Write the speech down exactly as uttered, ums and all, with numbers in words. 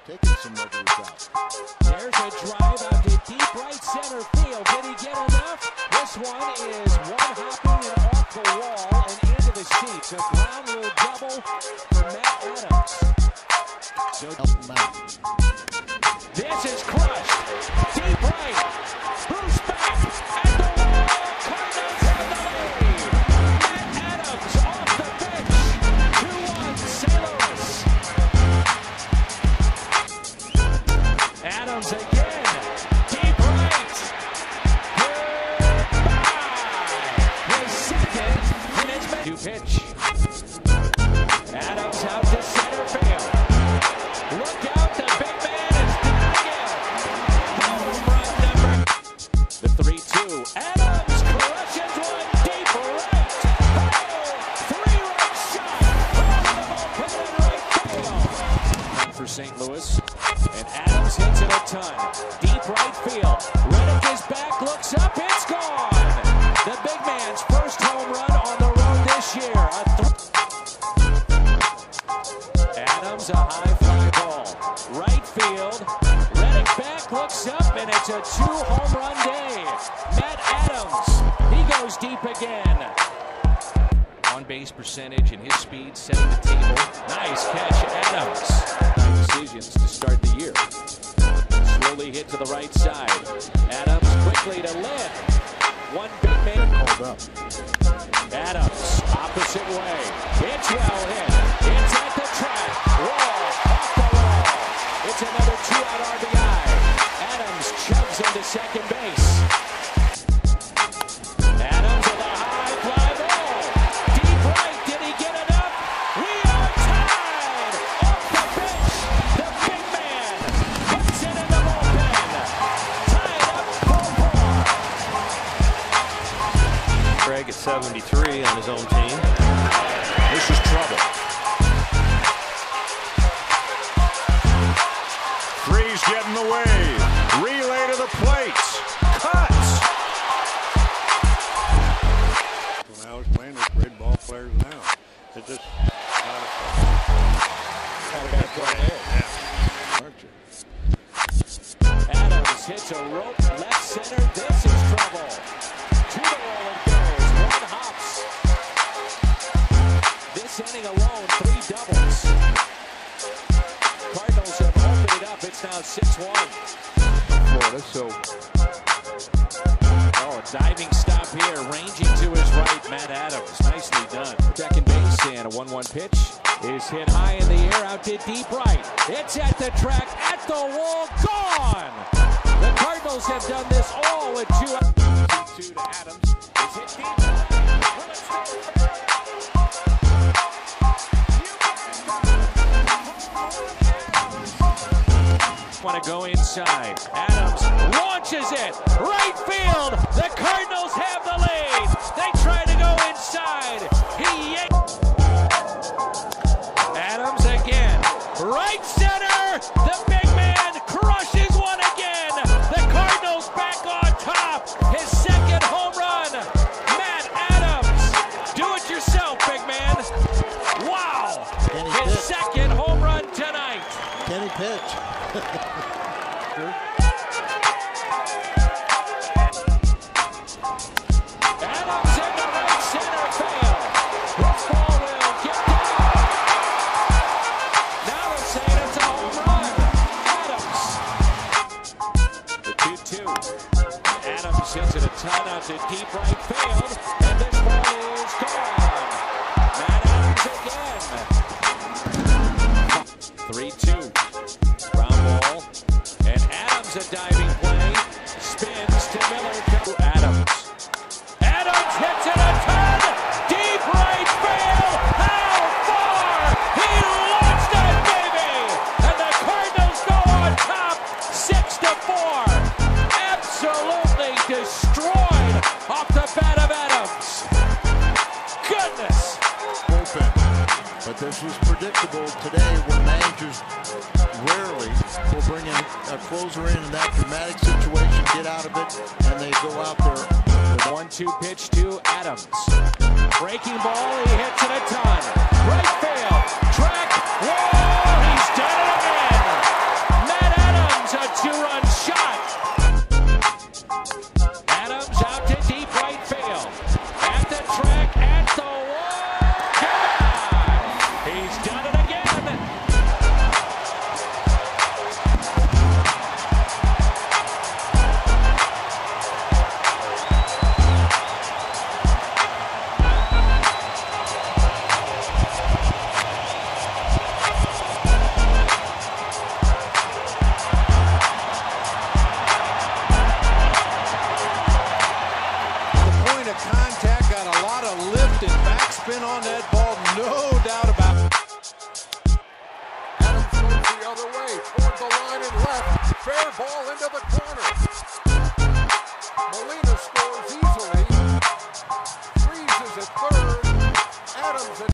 taking some rubbers out. There's a drive out to deep right center field. Did he get enough? This one is one hopping and off the wall and into the seats. A ground rule double for Matt Adams. So Help him out. this is crushed. Deep right. Bruce back at the wall. Cardinals have the lead. Matt Adams off the bench. two one Saint Louis. Adams again. Deep right. Goodbye. His second in his new pitch. Adams out to center field. Look out, the big man is down again. Home run number. The three two. Adams crushes one deep right. Oh, three-run shot. Over the right field. For Saint Louis. And Adams hits it a ton. Deep right field. Reddick is back, looks up, it's gone. The big man's first home run on the road this year. A Adams, a high fly ball. Right field. Reddick back, looks up, and it's a two home run day. Matt Adams, he goes deep again. On base percentage and his speed setting the table. Nice catch, Adams. Decisions to start the year. Slowly hit to the right side. Adams quickly to Lynn. One big man Called up. Adams, opposite way. It's well hit. It's at the track. Wall, off the wall. It's another two-out R B I. Adams chugs into second base. Adams with a high fly ball. Deep right. Did he get enough? We are tied. Off the bench. The big man puts it in the bullpen. Tied up four four. Craig at seventy-three on his own team. This is trouble. Freeze getting away. Relay to the plate. Cuts. When I was playing with great ball players now, it's just not a Adams hits a rope left center. This is trouble. To the wall it goes. One hops. This inning alone, three doubles. Cardinals have opened it up. It's now six one. Florida, so. Oh, a diving stop here. Ranging to his right, Matt Adams. Nicely done. Second base and a one one pitch is hit high in the air out to deep right. It's at the track, at the wall, gone! The Cardinals have done this all with two. Two to Adams. It's hit deep. Want to go inside. Adams launches it. Right field. The Cardinals have the lead. They try to go inside. He yanked. Adams again. Right center. The big man crushes one again. The Cardinals back on top. His second home run. Matt Adams. Do it yourself, big man. Wow. Kenny His pitch. second home run tonight. Kenny pitch. Adams in the right center field. This ball will get down. Now they're saying it's a home run. Adams. The two two. Adams hits it a ton out to deep right field. And this ball is gone. Matt Adams again. three two. Ground ball. And Adams a diving play. Spins to Miller. Adams. Adams hits it a ton. Deep right field. How far? He launched that baby. And the Cardinals go on top. Six to four. Absolutely destroyed off the bat of Adams. Goodness. Bullpen. But this was predictable today when managers rarely will bring in a closer in in that dramatic situation, get out of it, and they go out there. The one two pitch to Adams. Breaking ball, he hits it a ton. Right field, track, whoa, he's done it again. the line and left. Fair ball into the corner. Molina scores easily. Freezes at third. Adams at